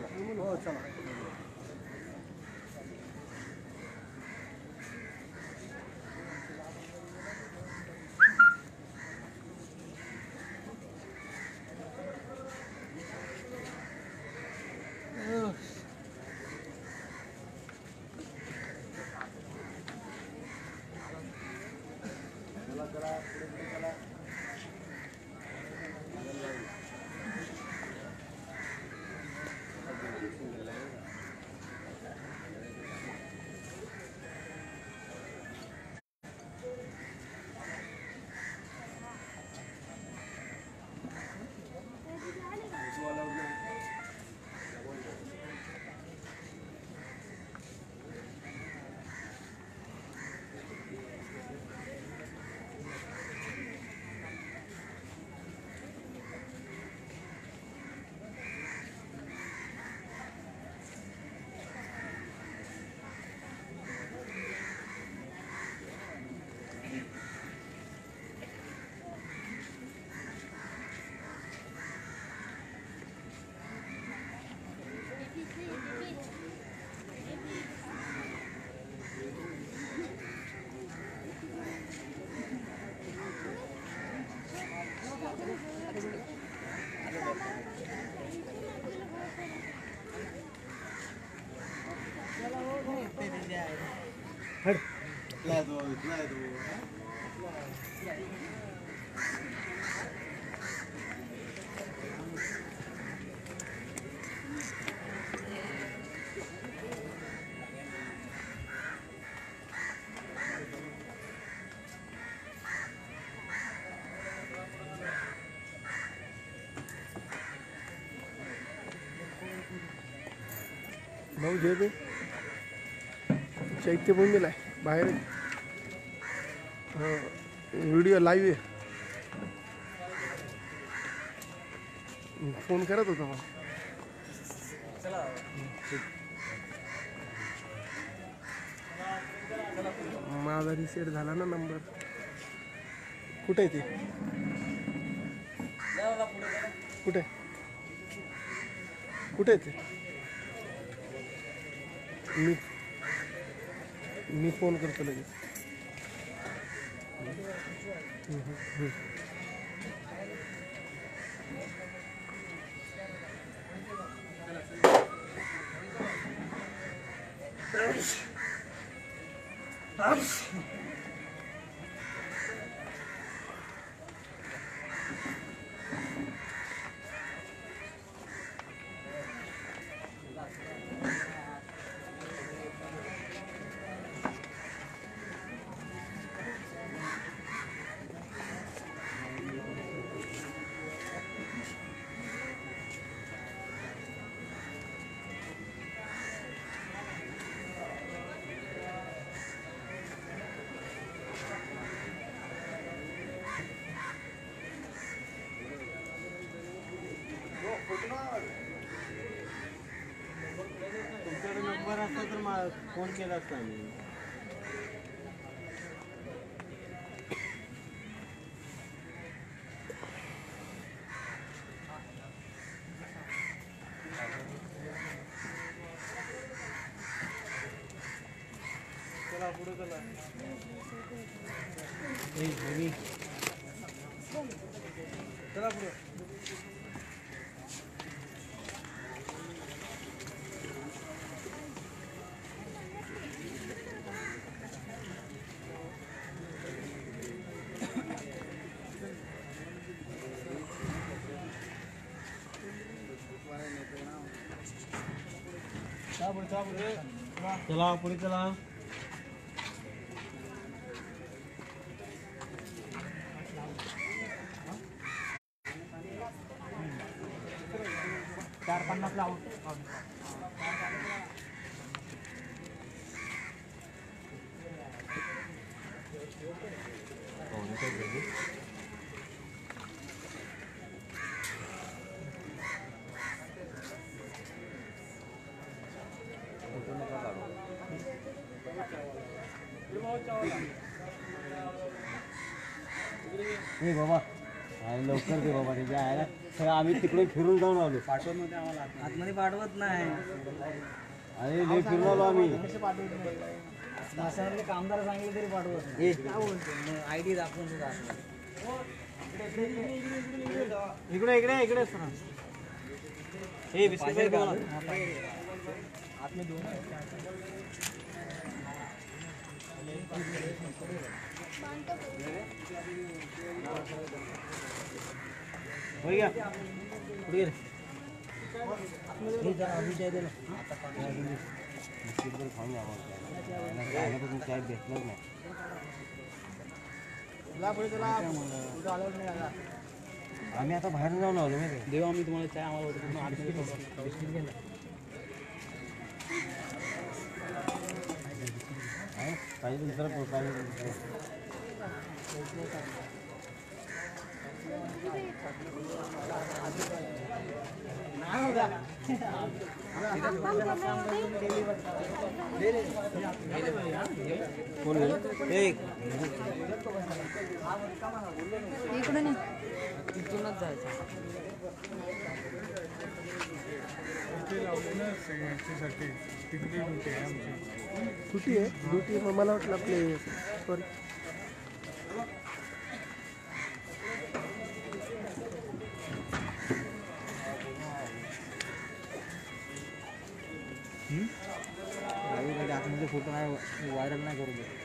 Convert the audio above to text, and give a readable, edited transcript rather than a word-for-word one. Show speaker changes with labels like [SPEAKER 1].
[SPEAKER 1] हो चला. भाऊ जे ते चैत्यभूमीला आहे बाहेर. व्हिडिओ लाईव्ह आहे. फोन करत होता मला. माझा रिसेट झाला ना नंबर. कुठे आहे ते? कुठे कुठे आहे ते? मी फोन करतो लगेच.
[SPEAKER 2] तुमच्याकडे नंबर असता तर फोन केला असता मी. चला पुढे चला. चला पुढे. चला पुढे चला. चार 50 लावून बाबा लवकर दे बाबा त्याच्या आयला. आम्ही तिकडे फिरून जाऊन आलो.
[SPEAKER 3] पाठवत नव्हते आम्हाला आतमध्ये पाठवत नाही.
[SPEAKER 2] अरे लय फिरून आलो आम्ही.
[SPEAKER 3] स्मशानातले कामदार सांगितले तरी पाठवत नाही. आयडी दाखवून सुद्धा
[SPEAKER 2] इकडे इकडे इकडे सर. हे बिस्किट दे मला.
[SPEAKER 3] आतमध्ये देऊ ना.
[SPEAKER 2] हो गया. पुढे गेले.
[SPEAKER 3] हे जरा अभिजय दे ना.
[SPEAKER 2] बिस्किट पण खाऊन जा आम्हाला. खाण्यापासून काय भेटलंच नाही. आम्ही आता बाहेर जाऊन आलो माहिती.
[SPEAKER 3] देऊ आम्ही तुम्हाला चाय आम्हाला बिस्किट घे ना.
[SPEAKER 2] पाहिजे दुसरा पाहिजे.
[SPEAKER 4] इकडे नाही
[SPEAKER 3] तिथूनच जायचं.
[SPEAKER 1] तिकडे कुठे आहे ड्युटी? मग मला वाटलं आपले सॉरी
[SPEAKER 3] आतमध्ये फोटो नाही व्हायरल नाही करू दे.